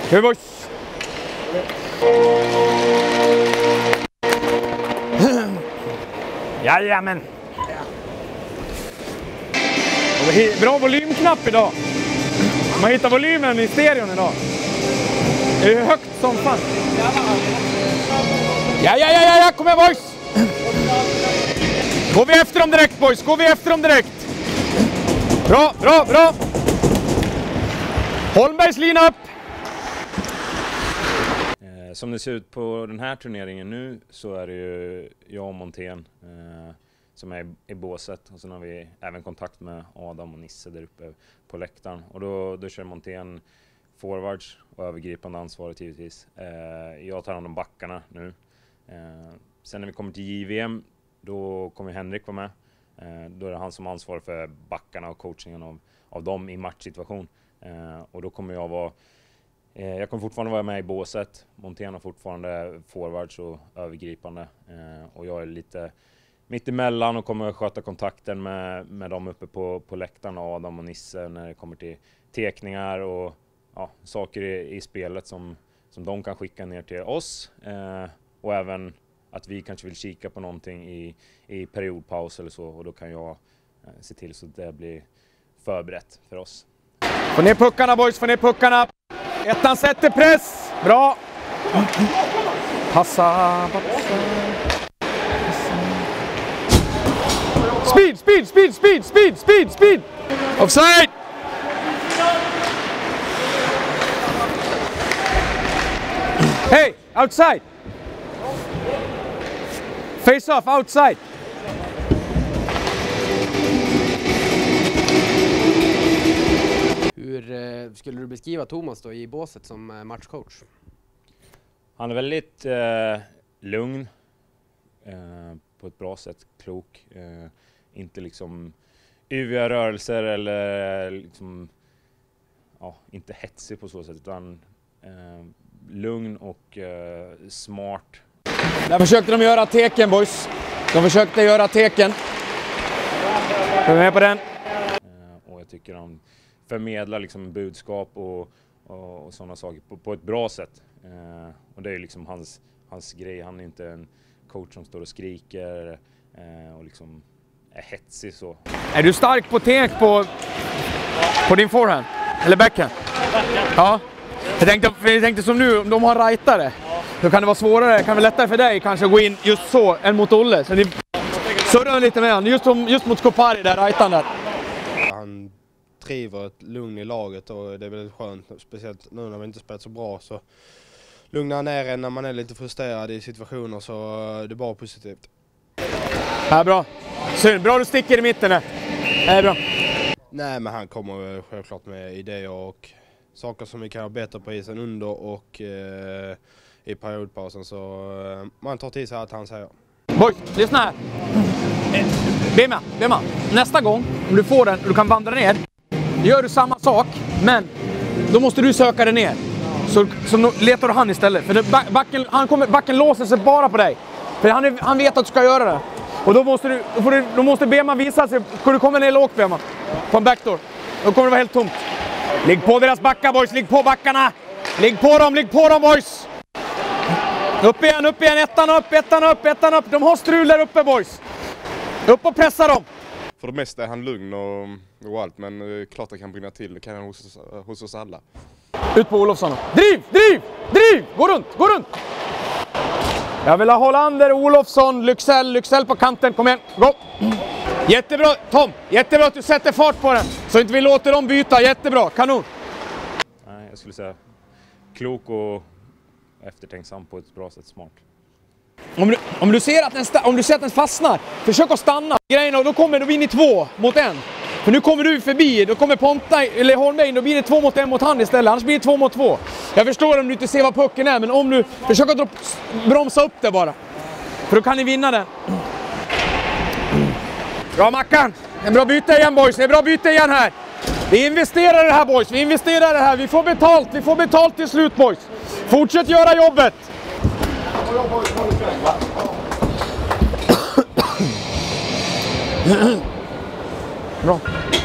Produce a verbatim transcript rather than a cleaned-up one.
Kör boys! Jajamän! Bra volymknapp idag. Man hittar volymen i stereon idag. Det är högt som fan. Ja, ja, ja, ja, ja, kom igen boys! Går vi efter dem direkt boys, går vi efter dem direkt. Bra, bra, bra! Holmbergs lina upp! Eh, som det ser ut på den här turneringen nu så är det ju jag och Montén eh, som är i, i båset. Och sen har vi även kontakt med Adam och Nisse där uppe på läktaren. Och då, då kör Montén forwards och övergripande ansvaret givetvis. Eh, jag tar hand om backarna nu. Eh, sen när vi kommer till J V M då kommer Henrik vara med. Eh, då är det han som ansvarar för backarna och coachingen av, av dem i matchsituation. Eh, och då kommer jag vara eh, jag kommer fortfarande vara med i båset. Montén har fortfarande forwards och övergripande. Eh, och jag är lite mitt emellan och kommer att sköta kontakten med, med dem uppe på, på läktaren, Adam och Nisse, när det kommer till teckningar och ja, saker i, i spelet som, som de kan skicka ner till oss. Eh, och även att vi kanske vill kika på någonting i, i periodpaus eller så. Och då kan jag eh, se till så att det blir förberett för oss. Få ner puckarna boys, få ner puckarna. Ettan sätter press. Bra. Passa, passa. Speed, speed, speed, speed, speed, speed, speed. Offside. Hey, outside. Face off, outside. Hur eh, skulle du beskriva Thomas då i båset som eh, matchcoach? Han är väldigt eh, lugn eh, på ett bra sätt, klok. Eh, inte liksom yviga rörelser eller liksom, ja, inte hetsig på så sätt, utan eh, lugn och eh, smart. Där försökte de göra teken boys. De försökte göra teken. Är du med på den? Eh, och jag tycker han förmedlar liksom budskap och, och, och sådana saker på, på ett bra sätt. Eh, och det är liksom hans, hans grej. Han är inte en coach som står och skriker eh, och liksom är hetsig så. Är du stark på tek på, på din forehand? Eller backhand? Ja. Jag tänkte, jag tänkte som nu, om de har rightare, då kan det vara svårare, kan vara lättare för dig kanske att gå in just så än mot Olle. Så ni surrar lite med honom, just, just mot Skopari där, rightan där. Han driver ett lugn i laget och det är väldigt skönt, speciellt nu när vi inte spelat så bra, så lugnar ner en när man är lite frustrerad i situationer, så det är bara positivt. Ja, bra. Synd, bra du sticker i mitten där. Det är bra. Nej, men han kommer självklart med idéer och saker som vi kan ha bättre på isen under och eh, i periodpausen, så eh, man tar till sig att han säger. Boys, lyssna här. Bema, Bema. Nästa gång, om du får den och du kan vandra ner, gör du samma sak, men då måste du söka den ner. Så, så letar du han istället. För det, backen, han kommer, backen låser sig bara på dig. För han, är, han vet att du ska göra det. Och då måste, du, då får du, då måste Bema visa sig. Ska du komma ner lågt, Bema? På en backdoor. Då kommer det vara helt tomt. Ligg på deras backar, boys. Ligg på backarna. Ligg på dem, ligg på dem, boys. Upp igen, upp igen. Ettan upp, ettan upp, ettan upp. De har strul där uppe, boys. Upp och pressa dem. För det mesta är han lugn och, och allt, men klart det kan brinna till. Det kan han hos, hos oss alla. Ut på Olofsson. Driv, driv, driv! Gå runt, gå runt! Jag vill ha Hollander, Olofsson, Lycksell, Lycksell på kanten. Kom igen, gå! Jättebra, Tom. Jättebra att du sätter fart på den. Så inte vi låter dem byta. Jättebra, kanon. Nej, jag skulle säga klok och eftertänksam på ett bra sätt, smart. Om du, om du ser att den, om du ser att den fastnar, försök att stanna. Grejerna, och då kommer du in i två mot en. För nu kommer du förbi, då kommer Ponta eller Holmberg, då blir det två mot en mot hand istället. Annars blir det två mot två. Jag förstår om du inte ser vad pucken är, men om du försöker att bromsa upp det bara. För då kan ni vinna den. Bra Mackan! En bra byte igen, boys, en bra byte igen här. Vi investerar i det här, boys, vi investerar i det här. Vi får betalt, vi får betalt till slut, boys. Fortsätt göra jobbet! Bra.